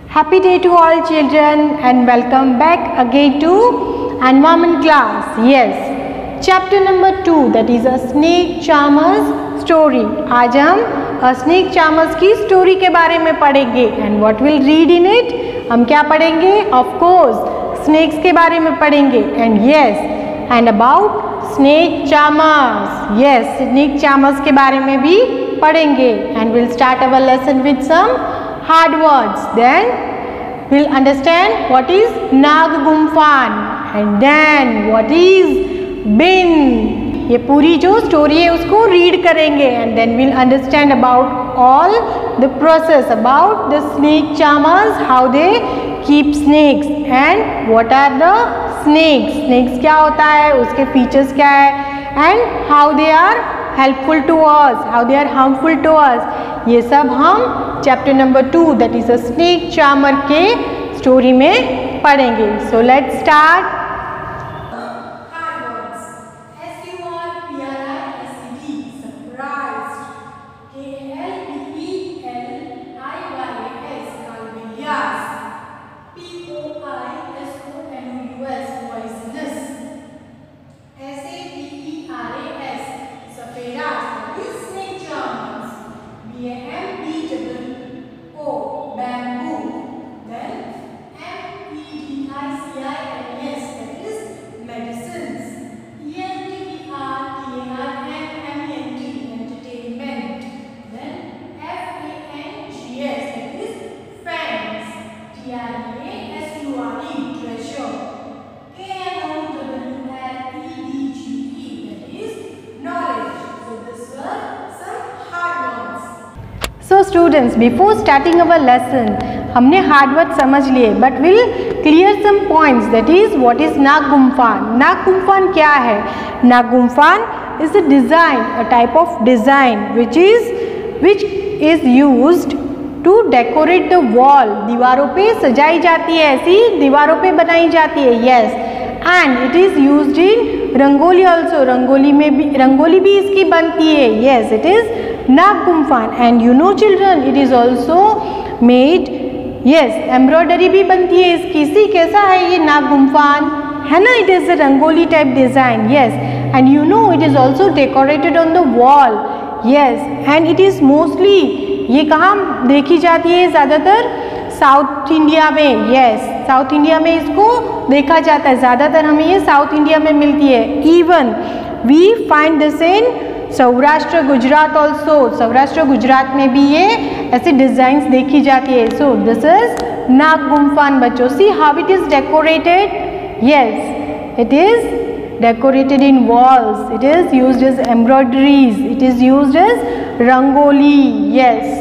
Happy day to all children and welcome back again to environment class. Yes, chapter number 2 that is a snake charmer's story. आज हम snake charmers की story के बारे में पढ़ेंगे and what will read in it? हम क्या पढ़ेंगे? Of course, snakes के बारे में पढ़ेंगे and yes, and about snake charmers. Yes, snake charmers के बारे में भी पढ़ेंगे and we'll start our lesson with some hard words. Then we'll understand what is Nag Gumphan and then what is bin. ये पूरी जो स्टोरी है उसको रीड करेंगे and then we'll understand about all the process about the snake charmers, how they keep snakes and what are the snakes. Snakes क्या होता है, उसके features क्या है and how they are helpful to us, how they are harmful to us. ये सब हम chapter number 2 that is a snake charmer के स्टोरी में पढ़ेंगे. So let's start. So students, before starting our lesson, हमने hard word समझ लिए but will clear some points. That is what is नाग गुम्फान. नाग गुम्फान क्या है? नाग गुम्फान is a design, a type of design which is used to decorate the wall. दीवारों पे सजाई जाती है, ऐसी दीवारों पे बनाई जाती है. Yes, and it is used in rangoli also. Rangoli भी इसकी बनती है. Yes, it is Nag Gumphan and you know children it is also made. Yes, embroidery भी बनती है इसकी. सी कैसा है ये Nag Gumphan है ना. It is a rangoli type design. Yes, and you know it is also decorated on the wall. Yes, and it is mostly ये कहाँ देखी जाती है? ज़्यादातर साउथ इंडिया में. यस, साउथ इंडिया में इसको देखा जाता है. ज़्यादातर हमें ये साउथ इंडिया में मिलती है. Even we find this in Saurashtra Gujarat also. Saurashtra Gujarat में भी ये ऐसी डिजाइंस देखी जाती है. सो दिस इज नाग गुम्फान बच्चों. See how it is decorated. Yes, it is decorated in walls. It is used as embroideries. It is used as rangoli. Yes,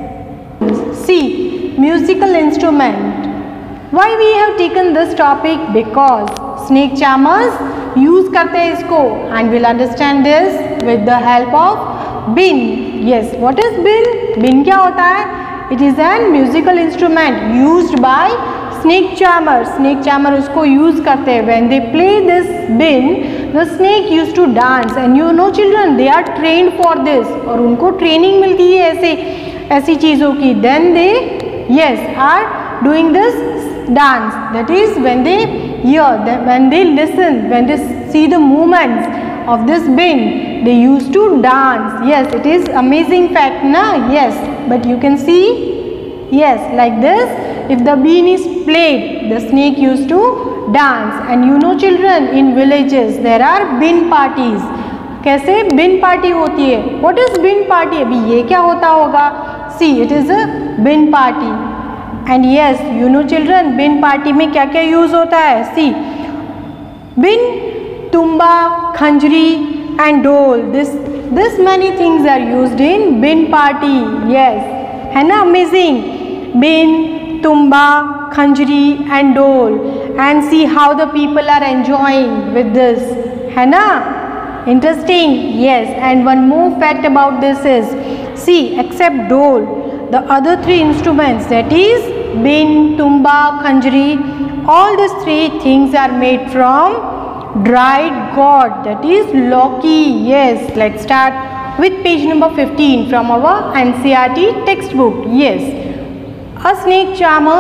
see musical instrument. Why we have taken this topic? Because snake charmers use करते हैं इसको and will understand this with the help of been. Yes, what is been? बिन क्या होता है? It is an musical instrument used by snake charmer. Snake charmer उसको use करते हैं. When they play this been the snake use to dance and you know children they are trained for this. और उनको training मिलती है ऐसी चीज़ों की. Then they yes are doing this dance. That is when they hear, when they listen, when they see the movements of this bin, they used to dance. Yes, it is amazing fact na. Yes, but you can see, yes, like this if the bin is played the snake used to dance. And you know children, in villages there are bin parties. कैसे bin party होती है? What is bin party? अभी ये क्या होता होगा? See, it is a bin party. And yes, you know children, bin party में क्या क्या यूज होता है? सी, bin, tumba, खंजरी and dole. This many things are used in bin party. Yes, है ना amazing? Bin, tumba, खंजरी and dole. And see how the people are enjoying with this. है ना? Interesting. Yes, and one more fact about this is, see, except dole, the other three instruments, that is bin, tumba, khanjri, all these three things are made from dried gourd, that is lauki. Yes, let's start with page number 15 from our NCERT textbook. Yes, a snake charmer's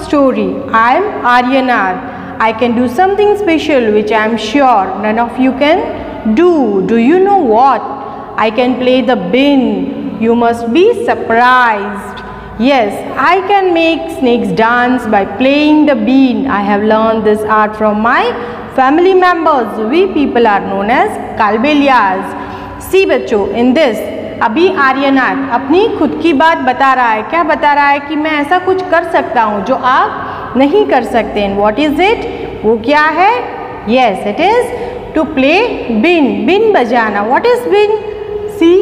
story. I am Aryanath. I can do something special which I am sure none of you can do. Do you know what? I can play the bin. You must be surprised. Yes, I can make snakes dance by playing the bean. I have learned this art from my family members. We people are known as Kalbelias. See बच्चों, in this अभी आर्यनाथ अपनी खुद की बात बता रहा है. क्या बता रहा है? कि मैं ऐसा कुछ कर सकता हूँ जो आप नहीं कर सकते. What is it? वो क्या है? Yes, it is to play been. बिन बजाना. What is been? See.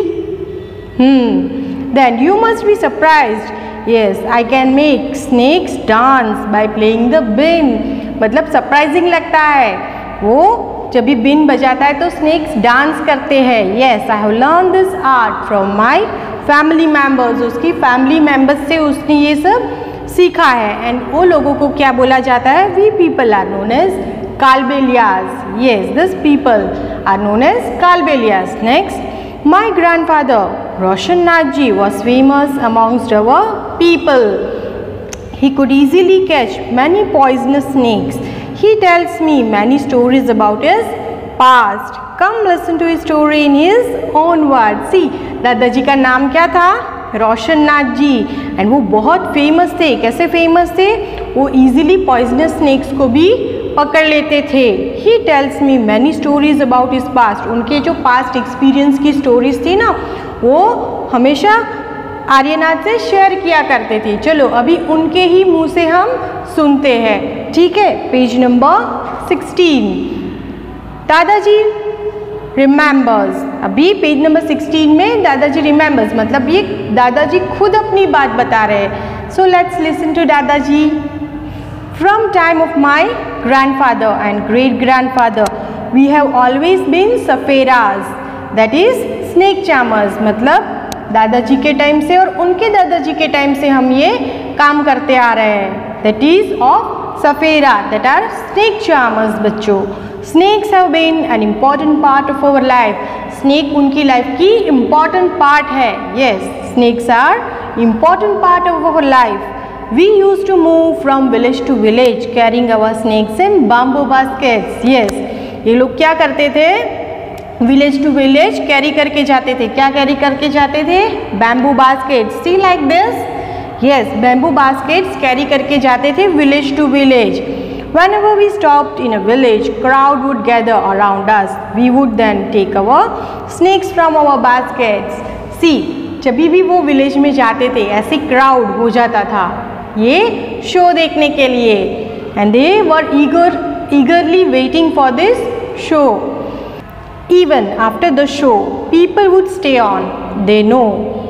Then you must be surprised. Yes, I can make snakes dance by playing the been. मतलब सरप्राइजिंग लगता है. वो जब भी बिन बजाता है तो स्नेक्स डांस करते हैं. Yes, I have learn this art from my family members. उसकी फैमिली मेम्बर्स से उसने ये सब सीखा है. एंड वो लोगों को क्या बोला जाता है? We people are known as Kalbelias. Yes, this people are known as Kalbelias. Next, my grandfather Roshan Nath ji was famous amongst our people. He could easily catch many poisonous snakes. He tells me many stories about his past. Come listen to his story in his own words. See, दादाजी का नाम क्या था? रोशन नाथ जी. And वो बहुत famous थे. कैसे famous थे? वो इजीली पॉइजनस स्नेक्स को भी पकड़ लेते थे. He tells me many stories about his past. उनके जो पास्ट एक्सपीरियंस की स्टोरीज थी ना, वो हमेशा आर्यनाथ से शेयर किया करते थे. चलो अभी उनके ही मुंह से हम सुनते हैं. ठीक है, पेज नंबर 16. दादाजी रिमेंबर्स. अभी पेज नंबर 16 में दादाजी रिमेंबर्स मतलब ये दादाजी खुद अपनी बात बता रहे हैं. So let's listen to dadaji. From time of my grandfather and great grandfather we have always been saperas. That is snake charmers. मतलब दादाजी के टाइम से और उनके दादाजी के टाइम से हम ये काम करते आ रहे हैं. That is of sapera. That are snake charmers. बच्चों, snakes have been an important part of our life. Snake उनकी लाइफ की इम्पॉर्टेंट पार्ट है. Yes, snakes are important part of our life. We use to move from village to village carrying our snakes in bamboo baskets. Yes, ये लोग क्या करते थे? Village to village carry करके जाते थे. क्या कैरी करके जाते थे? Bamboo baskets. See like this. Yes, bamboo baskets carry करके जाते थे village to village. Whenever we stopped in a village, crowd would gather around us. We would then take our snakes from our baskets. See, जब भी वो village में जाते थे ऐसे क्राउड हो जाता था ये शो देखने के लिए. And they were eagerly waiting for this show. Even after the show, people would stay on. They know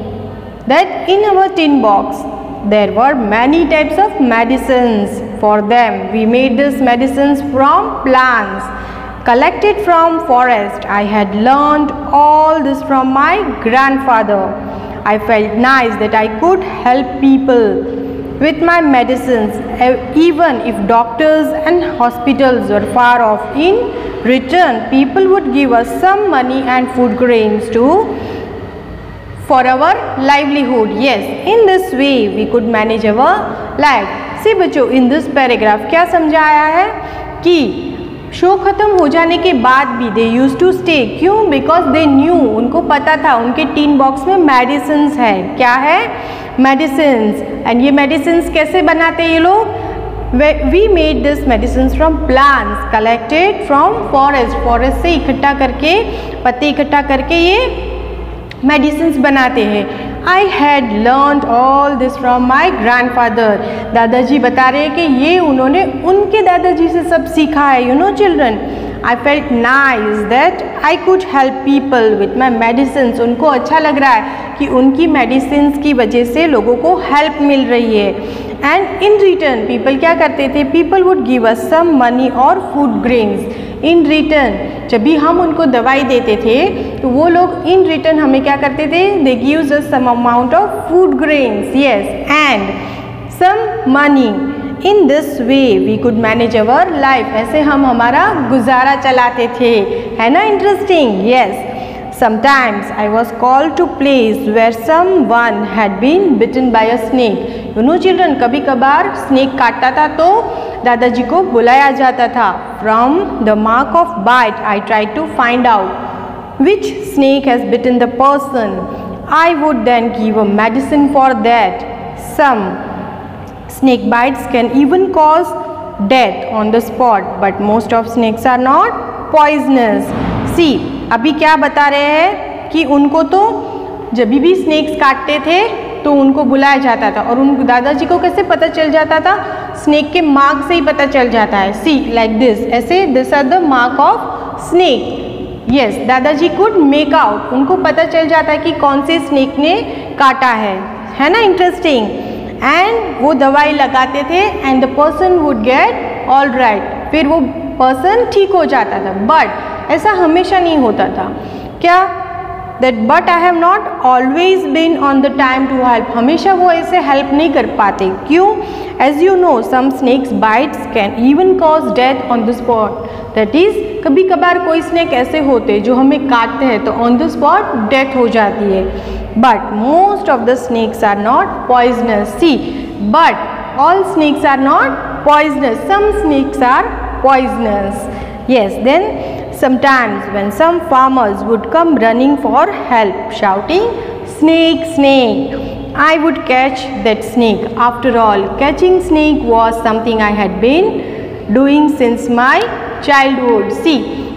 that in our tin box there were many types of medicines for them. We made these medicines from plants collected from forest. I had learned all this from my grandfather. I felt nice that I could help people with my medicines, even if doctors and hospitals were far off. In return, people would give us some money and food grains for our livelihood. Yes, in this way we could manage our life. See बच्चों, in this paragraph क्या समझाया है कि show ख़त्म हो जाने के बाद भी दे यूज टू स्टे. क्यों? Because they knew. उनको पता था उनके टिन बॉक्स में मेडिसिन्स है. क्या है? मेडिसिन्स. एंड ये मेडिसिन्स कैसे बनाते हैं ये लोग? We made this medicines from plants collected from forest. Forest से इकट्ठा करके, पत्ते इकट्ठा करके ये मेडिसिन्स बनाते हैं. I had learn all this from my grandfather. दादाजी बता रहे हैं कि ये उन्होंने उनके दादाजी से सब सीखा है. You know children, I felt nice that I could help people with my medicines. उनको अच्छा लग रहा है कि उनकी मेडिसिन्स की वजह से लोगों को हेल्प मिल रही है. एंड इन रिटर्न पीपल क्या करते थे? People would give us some money और फूड ग्रेन्स. इन रिटर्न जब भी हम उनको दवाई देते थे तो वो लोग इन रिटर्न हमें क्या करते थे? They gives us some amount of food grains. Yes, and some money. In this way we could manage our life. ऐसे हम हमारा गुजारा चलाते थे. है ना interesting? Yes. Sometimes I was called to place where someone had been bitten by a snake. You know children, कभी कभार snake काटता था तो दादाजी को बुलाया जाता था. From the mark of bite, I tried to find out which snake has bitten the person. I would then give a medicine for that. Some snake bites can even cause death on the spot, but most of snakes are not poisonous. See, अभी क्या बता रहे हैं कि उनको तो जब भी स्नेक्स काटते थे तो उनको बुलाया जाता था, और उन दादाजी को कैसे पता चल जाता था? स्नेक के मार्क से ही पता चल जाता है. सी लाइक दिस, ऐसे this are the mark of snake. Yes, dadaji could make out, उनको पता चल जाता है कि कौन से स्नेक ने काटा है ना. इंटरेस्टिंग. एंड वो दवाई लगाते थे and the person would get all right, फिर वो पर्सन ठीक हो जाता था. बट ऐसा हमेशा नहीं होता था. क्या? That but I have not always been on the time to help, हमेशा वो ऐसे हेल्प नहीं कर पाते. क्यों? As you know some snakes bites can even cause death on the spot. That is, कभी कभार कोई स्नेक ऐसे होते जो हमें काटते हैं तो ऑन द स्पॉट डेथ हो जाती है. But most of the snakes are not poisonous. See, but all snakes are not poisonous, some snakes are poisonous. Yes, then sometimes when some farmers would come running for help, shouting, "Snake, snake," I would catch that snake. After all, catching snake was something I had been doing since my childhood. See,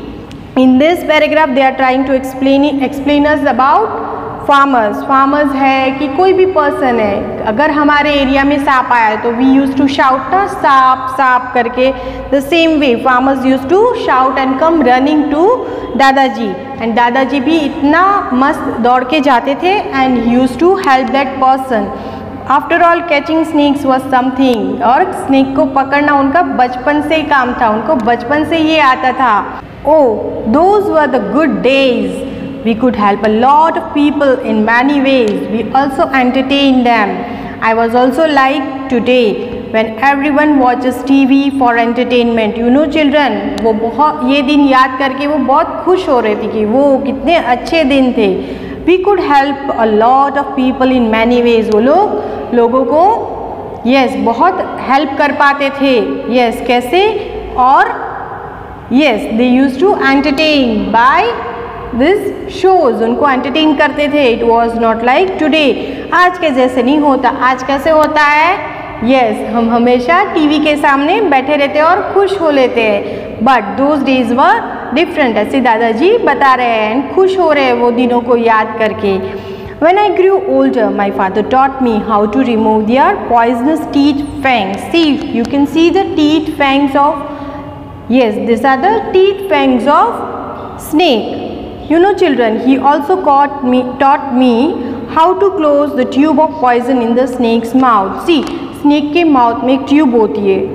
in this paragraph they are trying to explain us about farmers है कि कोई भी person है, अगर हमारे area में सांप आया तो वी यूज टू शाउट ना सांप सांप करके. The same way farmers use to shout and come running to dadaji, and दादाजी भी इतना मस्त दौड़ के जाते थे and use to help that person. After all catching snakes was something, और स्नेक को पकड़ना उनका बचपन से ही काम था, उनको बचपन से ये आता था. Oh, those were the good days. We could help a lot of people in many ways. We also entertained them. I was also like today when everyone watches TV for entertainment. You know children, वो बहुत ये दिन याद करके वो बहुत खुश हो रही थी कि वो कितने अच्छे दिन थे. We could help a lot of people in many ways. वो लोगों को yes बहुत हेल्प कर पाते थे. Yes, कैसे? और yes, they used to entertain by this shows, उनको एंटरटेन करते थे. It was not like today, आज के जैसे नहीं होता. आज कैसे होता है? यस, हम हमेशा टीवी के सामने बैठे रहते हैं और खुश हो लेते हैं. But those days were different, ऐसे दादाजी बता रहे हैं एंड खुश हो रहे हैं वो दिनों को याद करके. When I grew older, my father taught me how to remove their poisonous teeth fangs. See, you can see the teeth fangs of, yes, these are the teeth fangs of snake. You know children, he also taught me how to close the tube of poison in the snake's mouth. See, snake के mouth में एक tube होती है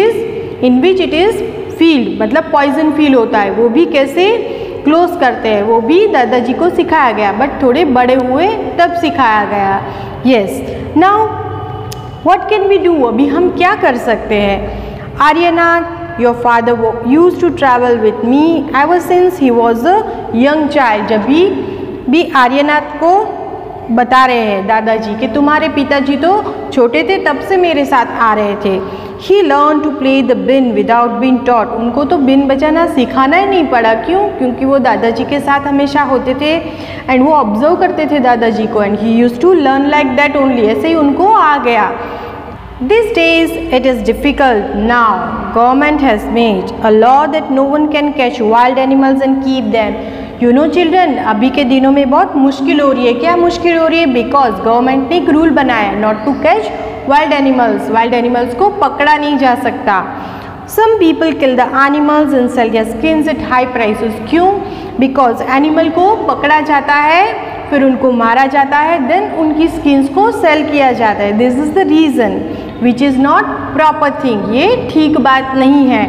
in which it is filled, मतलब poison feel होता है. वो भी कैसे close करते हैं वो भी दादाजी को सिखाया गया, बट थोड़े बड़े हुए तब सिखाया गया. Yes, now what can we do? अभी हम क्या कर सकते हैं? Aryanath, your father used to travel with me ever since he was a young child. जब भी आर्यनाथ को बता रहे हैं दादाजी कि तुम्हारे पिताजी तो छोटे थे तब से मेरे साथ आ रहे थे. He learned to play the bin without being taught. उनको तो बिन बजाना सिखाना ही नहीं पड़ा. क्यों? क्योंकि वो दादाजी के साथ हमेशा होते थे एंड वो ऑब्जर्व करते थे दादाजी को, and he used to learn like that only. ऐसे ही उनको आ गया. These days it is difficult. Now government has made a law that no one can catch wild animals and keep them. You know children, अभी के दिनों में बहुत मुश्किल हो रही है. क्या मुश्किल हो रही है? Because गवर्नमेंट ने एक रूल बनाया not to catch wild animals. Wild animals को पकड़ा नहीं जा सकता. Some people kill the animals and sell their skins at high prices. क्यों? Because animal को पकड़ा जाता है, फिर उनको मारा जाता है, देन उनकी स्किन्स को सेल किया जाता है. This is the reason which is not proper thing. ये ठीक बात नहीं है.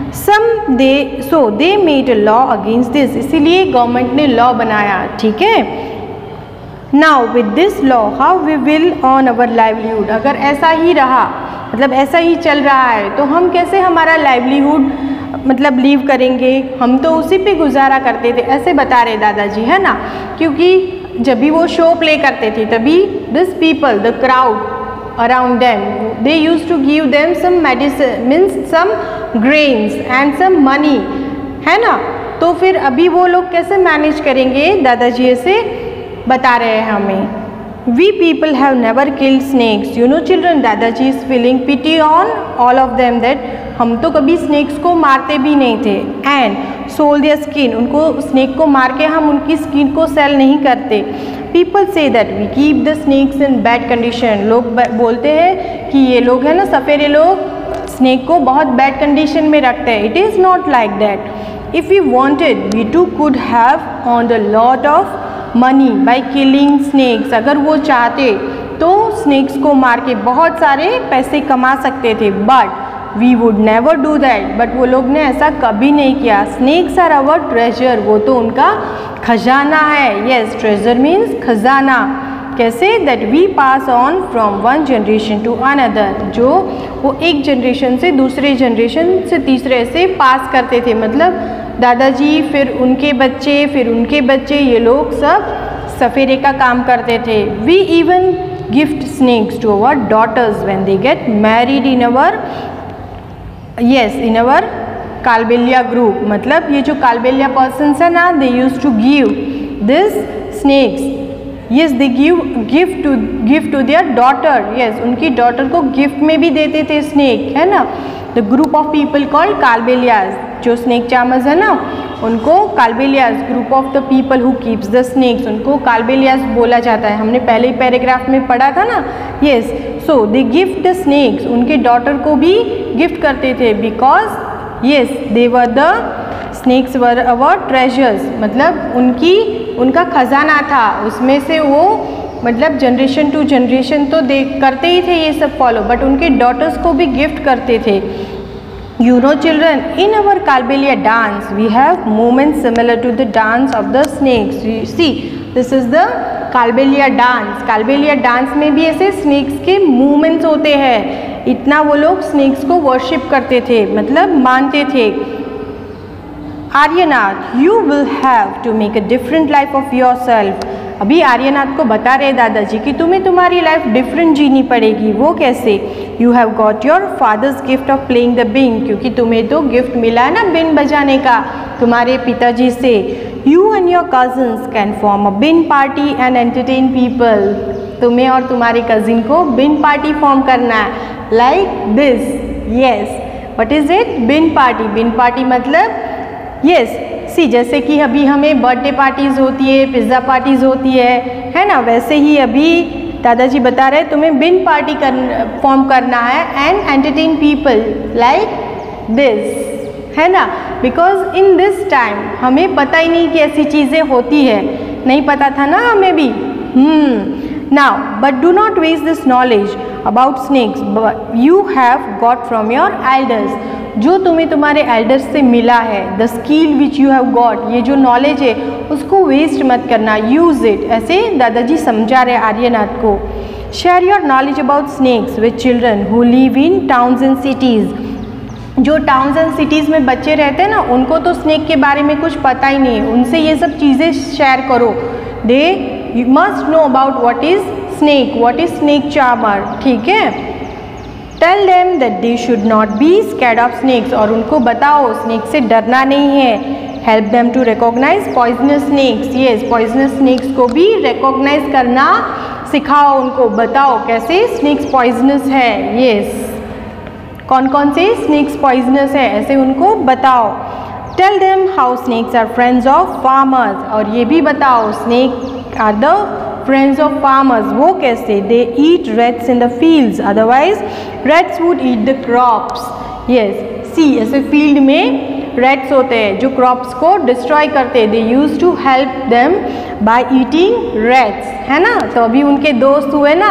They made a law against this. इसीलिए गवर्नमेंट ने लॉ बनाया. ठीक है. Now with this law how we will on our livelihood. अगर ऐसा ही रहा, मतलब ऐसा ही चल रहा है, तो हम कैसे हमारा लाइवलीहुड मतलब लीव करेंगे, हम तो उसी पे गुजारा करते थे, ऐसे बता रहे दादाजी, है ना। क्योंकि जब भी वो शो प्ले करते थे तभी this people, the crowd around them, they used to give them some medicine, means some grains and some money, है ना। तो फिर अभी वो लोग कैसे मैनेज करेंगे, दादाजी ऐसे बता रहे हैं हमें। We people have never killed snakes, you know children, दादाजी is feeling pity on all of them that हम तो कभी स्नेक्स को मारते भी नहीं थे, एंड सोल देयर स्किन, उनको स्नेक को मार के हम उनकी स्किन को सेल नहीं करते। पीपल से that we keep the snakes in bad condition, लोग बोलते हैं कि ये लोग हैं ना सफ़ेरे लोग स्नेक को बहुत बैड कंडीशन में रखते हैं। It is not like that. If we wanted we too could have on the lot of money by killing snakes, अगर वो चाहते तो स्नेक्स को मार के बहुत सारे पैसे कमा सकते थे, but we would never do that, but वो लोग ने ऐसा कभी नहीं किया। स्नेक्स आर अवर ट्रेजर, वो तो उनका खजाना है। येस, ट्रेजर मीन्स खजाना। कैसे, that we pass on from one generation to another, जो वो एक जनरेशन से दूसरे जनरेशन से तीसरे से पास करते थे, मतलब दादाजी फिर उनके बच्चे फिर उनके बच्चे, ये लोग सब सफ़ेरे का काम करते थे। We even gift snakes to our daughters when they get married in our in our Kalbelia group, मतलब ये जो कालबेलिया पर्सन्स है ना, they use to give this snakes, yes they give gift to their daughter, yes उनकी daughter को gift में भी देते थे स्नेक, है ना। The group of people called Kalbelias, जो स्नेक चार्मर्स है ना उनको Kalbelias, group of the people who keeps the snakes, उनको कालबेलियाज बोला जाता है। हमने पहले ही पैराग्राफ में पढ़ा था ना। Yes, so they gift the snakes, उनके डॉटर को भी गिफ्ट करते थे, because yes they were the snakes were our treasures, मतलब उनका खजाना था, उसमें से वो मतलब जनरेशन टू जनरेशन तो दे करते ही थे ये सब फॉलो, बट उनके डॉटर्स को भी गिफ्ट करते थे। You know children, in our Kalbelia dance we have movements similar to the dance of the snakes. You see, this is the Kalbelia dance. Kalbelia dance में भी ऐसे snakes के movements होते हैं। इतना वो लोग snakes को worship करते थे, मतलब मानते थे। Aryanath, you will have to make a different life of yourself. अभी आर्यनाथ को बता रहे दादाजी कि तुम्हें तुम्हारी लाइफ डिफरेंट जीनी पड़ेगी। वो कैसे? You have got your father's gift of playing the been, क्योंकि तुम्हें तो गिफ्ट मिला है ना बिन बजाने का तुम्हारे पिताजी से। You and your cousins can form a been party and entertain people, तुम्हें और तुम्हारे कजिन को बिन पार्टी फॉर्म करना है, like this. Yes, what is it? Been party. Been party मतलब यस सी, जैसे कि अभी हमें बर्थडे पार्टीज़ होती है, पिज़्ज़ा पार्टीज़ होती है ना, वैसे ही अभी दादाजी बता रहे तुम्हें बिन पार्टी फॉर्म करना है and entertain people like this, है ना। बिकॉज इन दिस टाइम हमें पता ही नहीं कि ऐसी चीज़ें होती है, नहीं पता था ना हमें भी। Now but do not waste this knowledge about snakes you have got from your elders, जो तुम्हें तुम्हारे एल्डर्स से मिला है, the skill which you have got, ये जो नॉलेज है उसको वेस्ट मत करना, यूज़ इट। ऐसे दादाजी समझा रहे आर्यनाथ को। Share your knowledge about snakes with children who live in towns and cities, जो टाउन्स एंड सिटीज़ में बच्चे रहते हैं ना, उनको तो स्नेक के बारे में कुछ पता ही नहीं है, उनसे ये सब चीज़ें शेयर करो। They you must know about what is snake, what is snake charmer, ठीक है। Tell them that they should not be scared of snakes, और उनको बताओ स्नेक से डरना नहीं है। Help them to recognise poisonous snakes, yes poisonous snakes को भी रिकॉग्नाइज करना सिखाओ, उनको बताओ कैसे स्नेक्स पॉइजनस है। यस, कौन कौन से स्नेक्स पॉइजनस है ऐसे उनको बताओ। Tell them how snakes are friends of farmers, और ये भी बताओ snake are the friends of farmers, वो कैसे? They eat rats in the fields, otherwise rats would eat the crops. Yes see, ऐसे फील्ड में रेट्स होते हैं जो क्रॉप्स को डिस्ट्रॉय करते हैं, they use to help them by eating rats, है ना। तो अभी उनके दोस्त हुए ना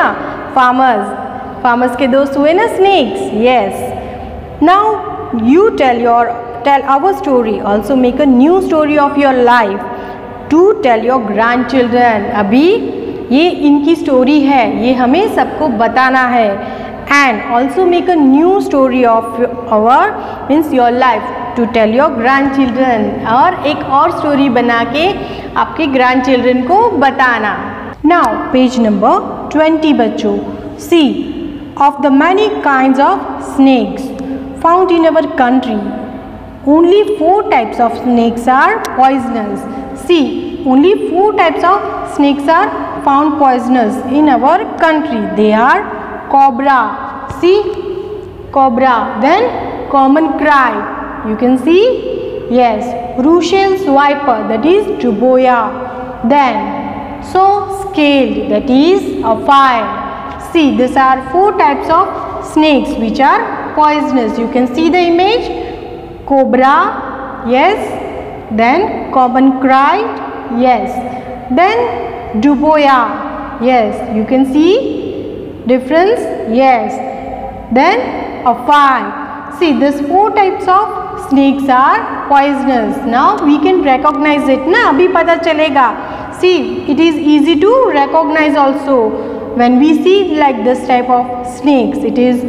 फार्मर्स के दोस्त हुए ना snakes. Yes, now you tell our story, also make a new story of your life to tell your grand children. अभी ये इनकी स्टोरी है, ये हमें सबको बताना है। And also make a new story of our means your life to tell your grand children, और एक और स्टोरी बना के आपके ग्रैंड चिल्ड्रन को बताना। नाउ पेज नंबर 20 बच्चों, see of the many kinds of snakes found in our country, only 4 types of snakes are poisonous. See, only 4 types of snakes are found poisonous in our country. They are cobra, see, cobra, then common crab, you can see, yes, Russian's viper, that is Juboya, then so scaled, that is a fire. See, these are 4 types of snakes which are poisonous. You can see the image. Cobra, yes, then common crab, yes, then Juboya, yes, you can see difference, yes, then a fly. See, these 4 types of snakes are poisonous. Now we can recognize it ना, अभी पता चलेगा. See, it is easy to recognize also when we see like this type of snakes.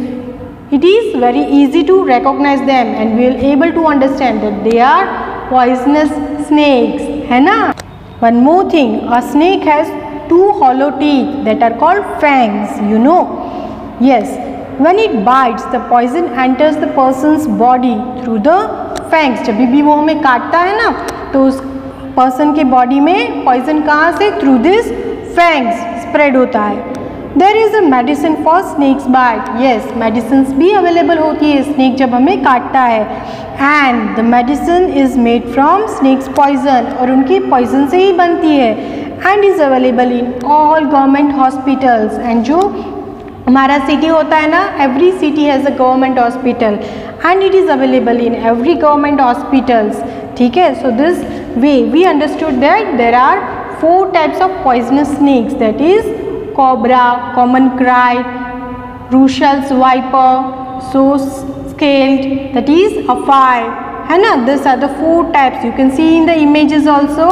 It is very easy to recognize them and we will able to understand that they are poisonous snakes, है ना. One more thing, a snake has 2 hollow teeth that are called fangs, you know. Yes, when it bites, the poison enters the person's body through the fangs. जब भी वो हमें काटता है ना, तो उस पर्सन के बॉडी में पॉइजन कहाँ से, थ्रू दिस फैंग्स स्प्रेड होता है. There is a medicine for snakes bite, yes, medicines भी अवेलेबल होती है स्नेक जब हमें काटता है. And the medicine is made from snakes poison, और उनकी पॉइजन से ही बनती है. And is available in all government hospitals. And जो हमारा सिटी होता है ना, every city has a government hospital and it is available in every government hospitals. ठीक है, so this way we understood that there are 4 types of poisonous snakes, that is cobra, common crab, Russian's viper, so scaled, that is a fly, है ना. These are the 4 types. You can see in the images also,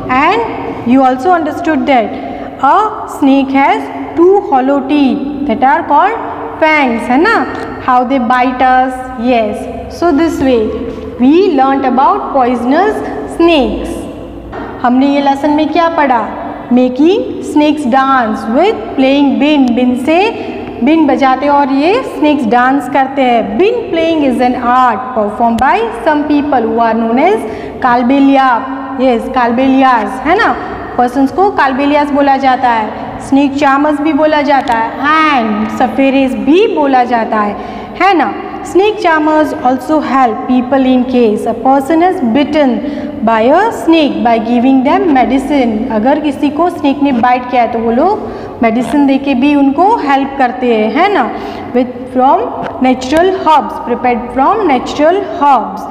and you also understood that a snake has 2 hollow teeth that are called fangs, है ना. How they bite us, yes. So this way we learnt about poisonous snakes. हमने ये lesson में क्या पढ़ा, making snakes dance with playing been, बिन से बिन बजाते और ये स्नेक्स डांस करते हैं. Been playing is an art perform by some people who are known as Kalbelia, yes, Kalbelias, है ना. पर्सन्स को कालबेलियाज बोला जाता है, स्नेक चार्मर्स भी बोला जाता है, एंड सफेरेज भी बोला जाता है ना. Snake charmers also help people in case a person is bitten by a snake by giving them medicine. अगर किसी को स्नेक ने बाइट किया है तो वो लोग मेडिसिन दे के भी उनको हेल्प करते हैं, है ना. With from natural herbs, prepared from natural herbs.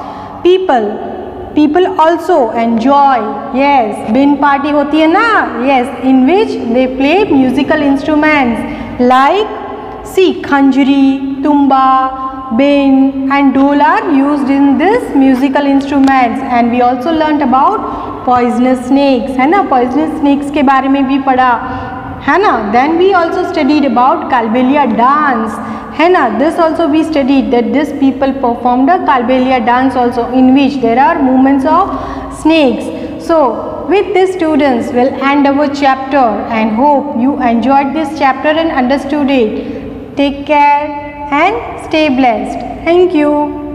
people also enjoy, yes, bin party होती है ना, yes, in which they play musical instruments like see, khanjri, tumba, bin and dole are used in this musical instruments. And we also learnt about poisonous snakes, है ना. poisonous snakes के बारे में भी पढ़ा, है ना. Then we also studied about Kalbelia dance, है ना. This also we studied that this people performed a Kalbelia dance also, in which there are movements of snakes. So with this students will end our chapter and hope you enjoyed this chapter and understood it. Take care and stay blessed. Thank you.